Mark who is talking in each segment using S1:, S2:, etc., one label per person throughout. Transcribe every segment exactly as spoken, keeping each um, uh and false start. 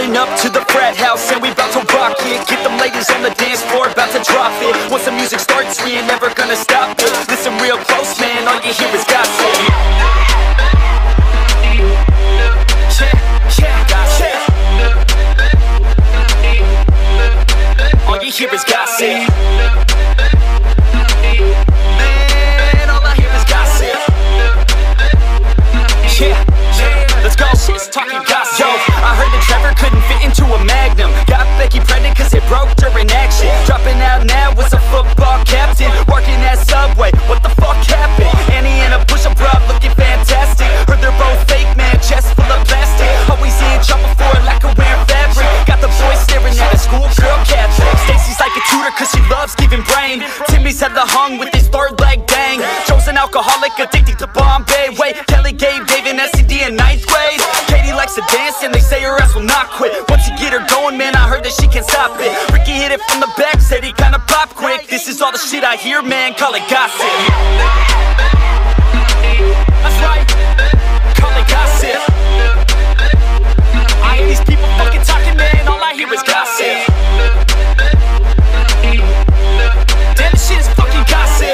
S1: Pulling up to the frat house and we about to rock it. Get them ladies on the dance floor, about to drop it. Once the music starts, we ain't never gonna stop it. Listen real close, man, all you hear is gossip. All you hear is gossip. Man, all I hear is gossip. Yeah, yeah, let's go. Shit's talking gossip. Yo, I heard that Trevor couldn't fit into a Magnum. Got Becky pregnant cause it broke during action. Dropping out now was a football captain. Working at Subway, what the fuck happened? Annie in a push-up bra looking fantastic. Heard they're both fake, man, chest full of plastic. Always in trouble for a lack of wearing fabric. Got the boys staring at a schoolgirl Catholic. Stacy's like a tutor cause she loves giving brain. Timmy's had the hung with his third leg bang. Joe's an alcoholic addicted to Bombay. Wait, Kelly gave Dave an S T D in ninth grade. Katie likes to dance and they say her ass will not quit. Once you get her going, man, I heard that she can't stop it. Ricky hit it from the back, said he kinda pop quick. This is all the shit I hear, man, call it gossip. That's right, call it gossip. I hear these people fucking talking, man, all I hear is gossip. Damn, this shit is fucking gossip.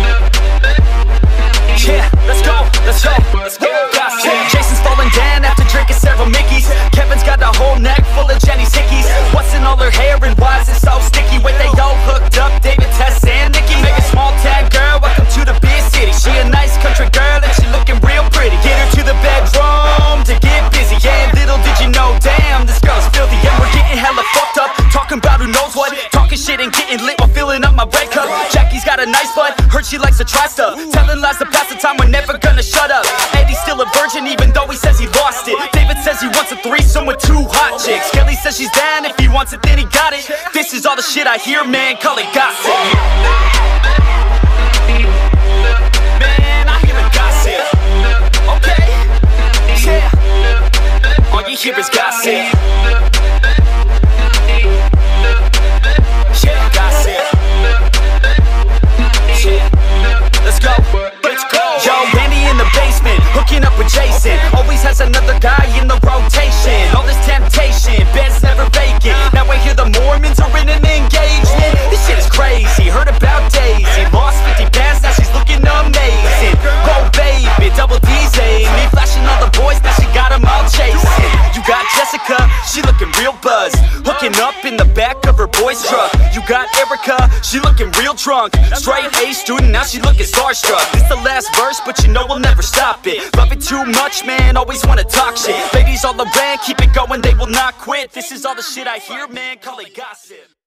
S1: Yeah, let's go, let's go, let's go, gossip. Jason's falling down after drinking several Mickeys. Kevin's got a whole neck full of Jenny's hickeys. What's in all her hair and why is it so sticky? Wait, they all hooked up, David, Tess, and Nikki. Make a small town girl, welcome to the big city. She a nice country girl and she looking real pretty. Get her to the bedroom to get busy. Yeah, little did you know, damn, this girl's filthy. And we're getting hella fucked up, talking about who knows what. Talking shit and getting lit while filling up my red cup. Jackie's got a nice butt, heard she likes to try stuff. Telling lies to pass the time, we're never gonna shut up. Eddie's still a virgin even though he says he lost it. David says he wants a threesome with two hot chicks. Kelly says she's down, if he wants it then he got it. This is all the shit I hear, man, call it gossip. Man, I hear the gossip. Okay, yeah, all you hear is gossip. Yeah, gossip. Yeah, let's go, let's go. Yo, Andy in the basement, hooking up with Jason. Always has another guy in the rotation. All this temptation, bed's never vacant. Now I hear the Mormons are in an engagement. This shit is crazy, heard about Daisy. Lost fifty pounds, now she's looking amazing. Go baby, double D's Amy. Flashing all the boys, now she got them all chasing. You got Jessica, she looking real buzzed. Hooking up in the back of her boy's truck. You got Erica, she looking real drunk. Straight A student, now she looking starstruck. This the last verse, but you know we'll never stop it. Love it too much, man, always wanna talk shit. Ladies all around, keep it going, they will not quit. This is all the shit I hear, man, call it gossip.